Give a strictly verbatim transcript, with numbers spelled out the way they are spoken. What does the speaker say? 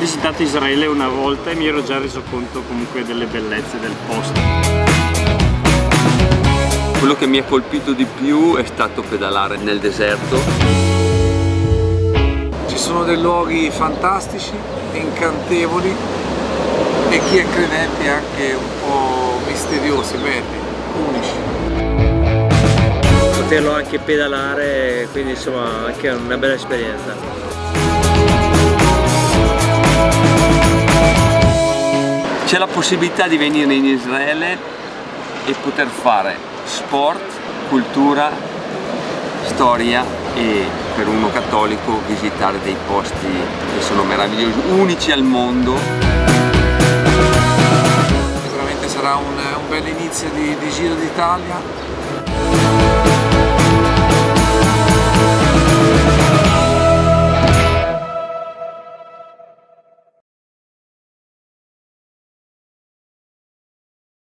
visitato Israele una volta e mi ero già reso conto comunque delle bellezze del posto. Quello che mi ha colpito di più è stato pedalare nel deserto. Ci sono dei luoghi fantastici, incantevoli e chi è credente anche un po' misteriosi, belli, unici. Poterlo anche pedalare, quindi insomma anche una bella esperienza. C'è la possibilità di venire in Israele e poter fare sport, cultura, storia e per uno cattolico visitare dei posti che sono meravigliosi, unici al mondo. Sicuramente sarà un, un bel inizio di, di Giro d'Italia.